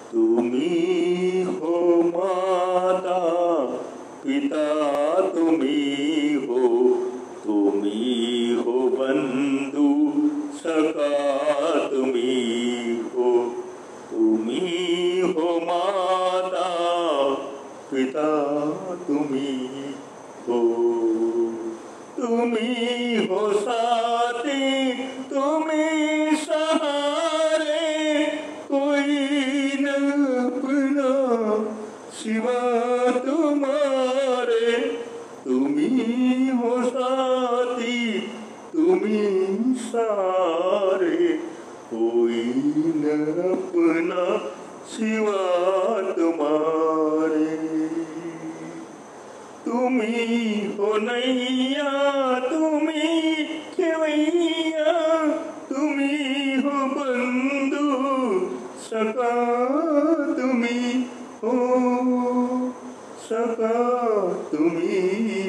तुम्ही हो माता पिता, तुम्ही हो बंधु सखा, तुम्ही हो माता पिता, तुम्ही हो साथी, तुम्ही सहारे, कोई न अपना सिवा तुम्हारे। तुम्ही हो साथी, तुम्ही सहारे, कोई न अपना सिवा तुम्हारे। तुम्ही हो नैया, तुम्ही खेवैया, तुम्ही हो बंधु सखा, तुम्ही हो सखा, तुम्ही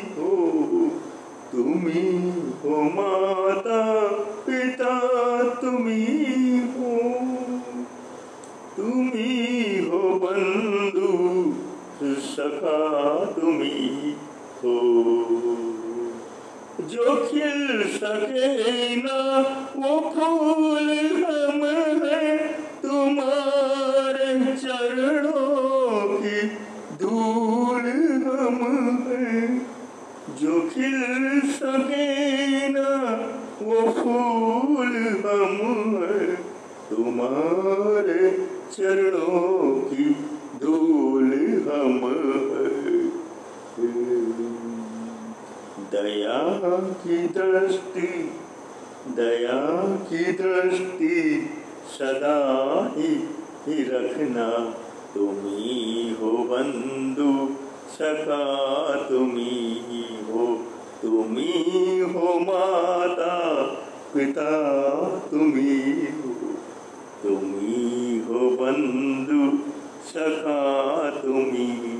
हो माता पिता, तुम्ही हो बंधु सखा, तुम्ही हो। जो खिल सके ना वो फूल हम हैं, तुम्हारे चरणों की धूल हम हैं। जो खिल सके ना वो फूल हम हैं, तुम्हारे चरणों की धूल हम हैं। दया की दृष्टि सदा ही रखना, तुम्ही हो बंधु सखा, तुम्ही हो माता पिता, तुम्ही हो बंधु सखा, तुम्ही